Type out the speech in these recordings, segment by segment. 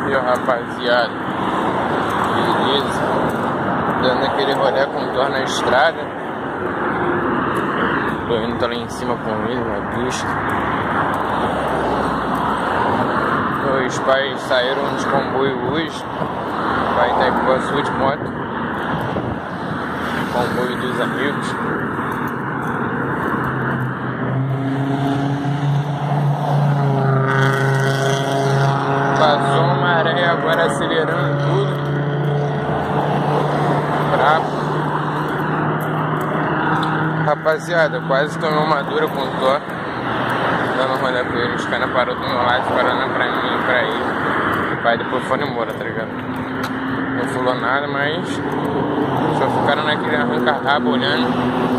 E rapaziada, beleza, dando aquele rolê com dor na estrada. Tô indo lá em cima com ele na pista. Meus pais saíram de comboio hoje. O pai tá com a sua de moto, comboio dos amigos. Passou uma areia agora acelerando tudo. Bravo. Rapaziada, quase tomei uma dura com o Thor. Dando um rolê com ele, os caras pararam do meu lado, parando pra mim e pra ele. O pai depois foi embora, tá ligado? Não falou nada, mas só ficaram naquele arranca-rabo olhando.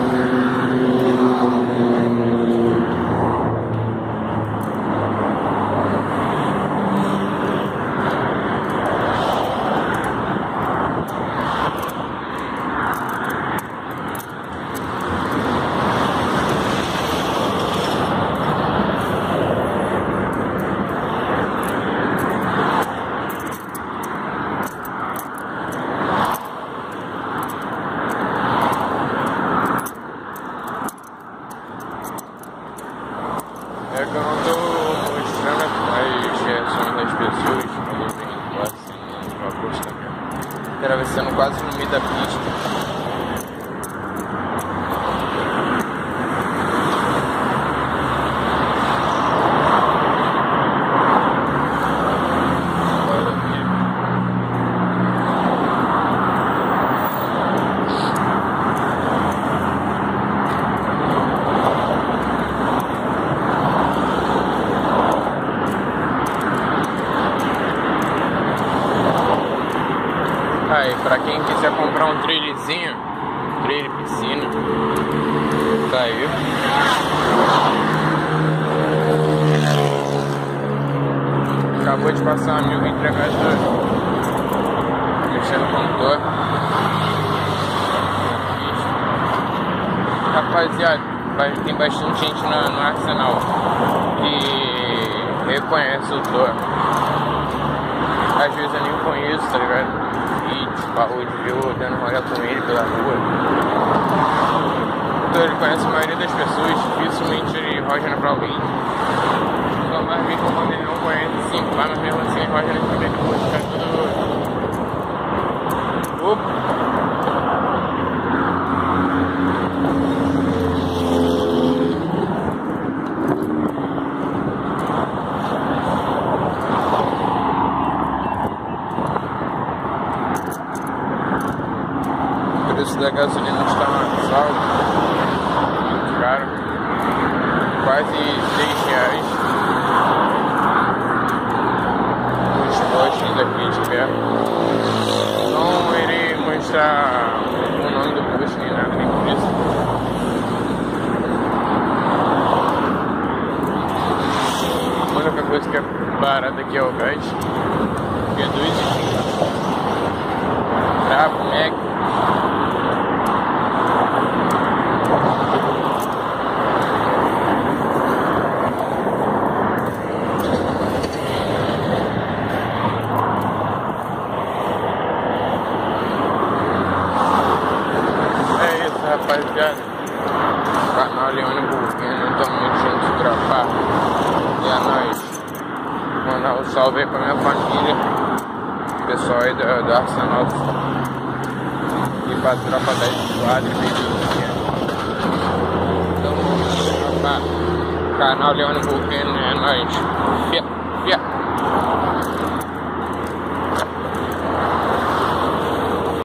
É que eu não tô mostrando as reações das pessoas quando eu venho assim, pra postar. Atravessando quase no meio da pista. Aí, pra quem quiser comprar um trailerzinho, trailer piscina, tá aí. Acabou de passar um amigo entregador, mexendo com o motor. Rapaziada, tem bastante gente no Arsenal que reconhece o Thor. Às vezes eu nem conheço, tá ligado? E parou de ver eu dando rolê com ele pela rua. Então ele conhece a maioria das pessoas, dificilmente ele roja pra alguém. Só mais mesmo quando ele não conhece, sim, mas mesmo assim ele roja na frente de música, tudo. Opa! O preço da gasolina está mais alto, muito caro, quase R$6 nos postos aqui de perto. Não irei mostrar o nome do posto nem nada, nem por isso. A única coisa que é barata aqui é o gás, que é R$2,20. Bravo, Mac. Rapaziada, canal Leone Burguino, tamo junto, tropa. E a nós, mandar um salve aí pra minha família, pessoal aí do Arsenal e pra tropa da esquadra, tamo junto, tropa. Canal Leone Burguino, é nóis. Fia.